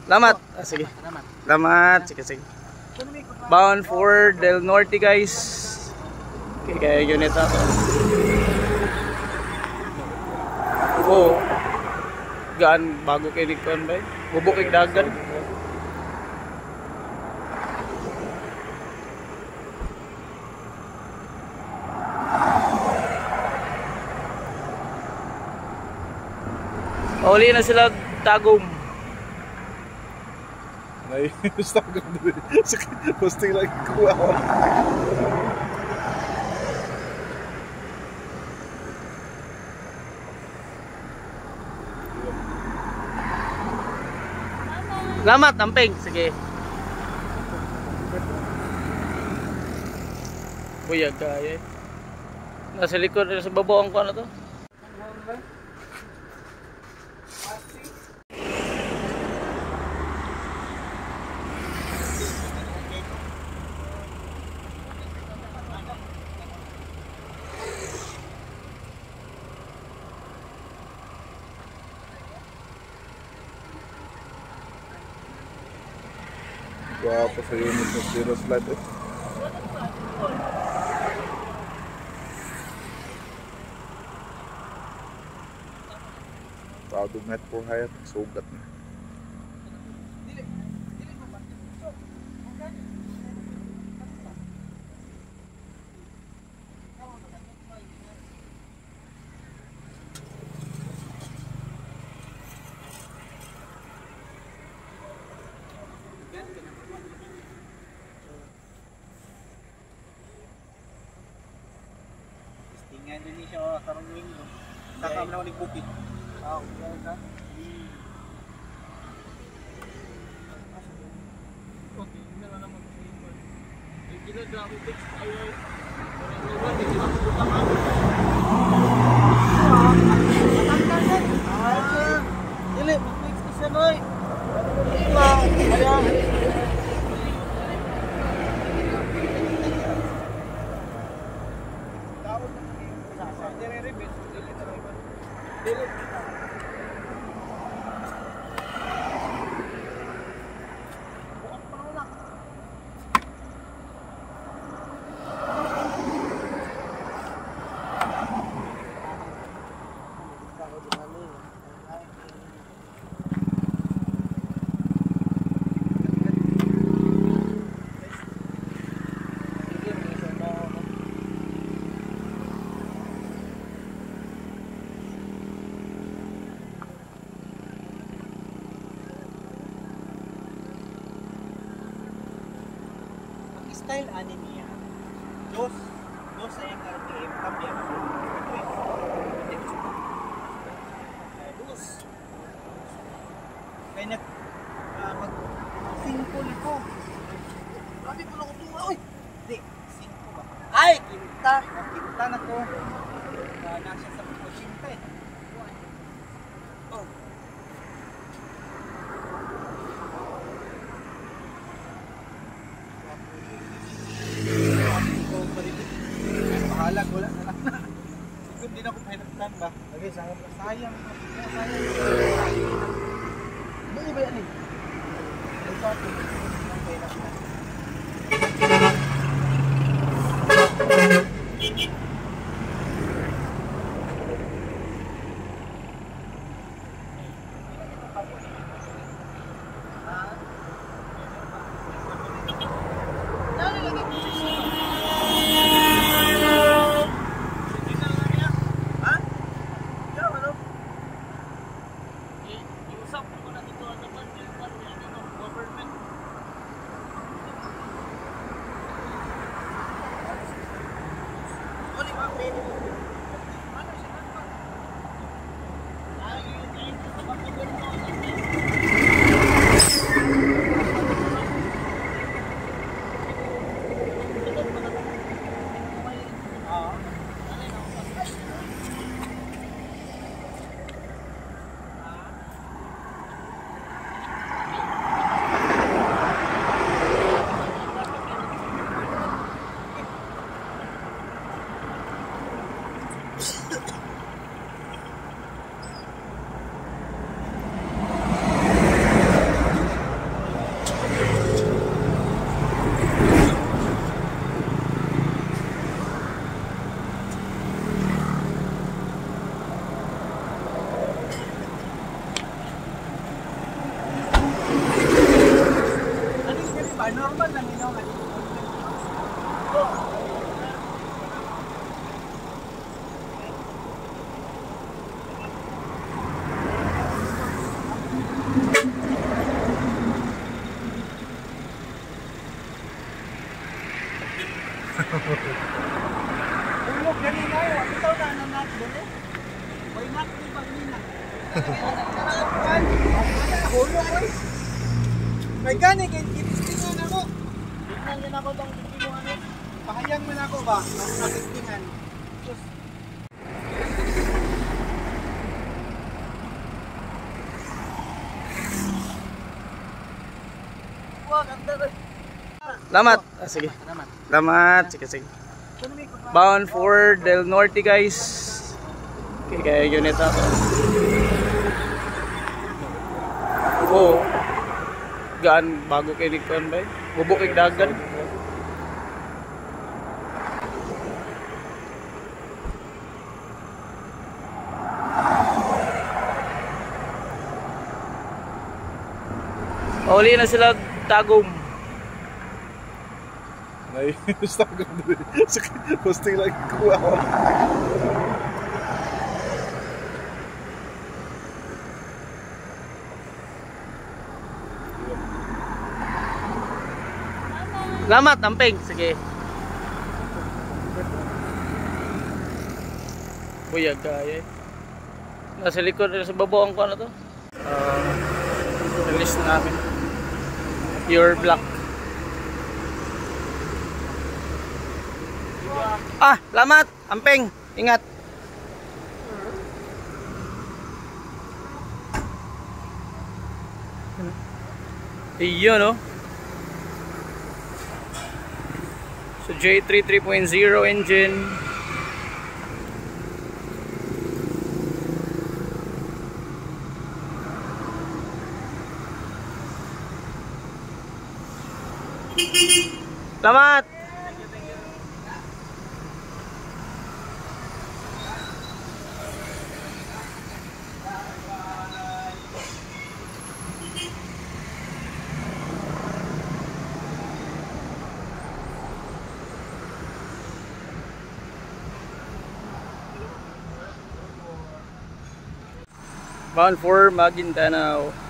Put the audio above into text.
Salamat. Sige. Salamat. Sige, sige. Bound for Del Norte guys. Okay, kaya unit ako. Oo. Gaan bago kay Nikon ba? Bubuk kay dagan. Uli na sila tagom. Ay, tagom din. Posting like ko. Salamat, amping. Sige. Buyag kaya. Nasa likod, sa babaw ang kuha na to. Guwapo sa unit ng zero slide eh. Tawag net for hire, sugat na. Tingnan din siya karong linggo. Saka na ulit bukid. Okay ka. Okay, hindi na naman mag-record. Ginagawa fix tayo. Dili, fix isa noy. Ayan. Style ani niya. Dos ang RPM cambian. Dos. Kaya mag 5 na ko. Grabe ko na ko tunga oy. Di, 5 ba? Ay, kinta na ko. Nasa sa 80 eh. Oh. Bahalag, wala na lang na. Siguro din ako mahinagtan ba? Okay, sayang. Sayang. Ano ba yan eh? Ito ako. May gani, kaya kitistingan ako. Tignan yan ako itong ano. Pahayang man ako ba? Nakistingan. Diyos. Wag, ang daray. Salamat. Sige. Salamat. Sige, sige. Bound for Del Norte guys. Okay, kaya unit ako. Oo. Gaan bago kay Nikon ba? Bubukig dagan. Pauli na sila tagom. Naiinis ako doon. Posting lagi ko ako. Salamat, amping. Sige. Buyag kaya. Nasa likod, sa babaw ko ano to. Release na namin. Pure black. Ah, salamat, amping. Ingat. Iyo no. So J3 3.0 engine. Salamat. Bound for Maguindanao.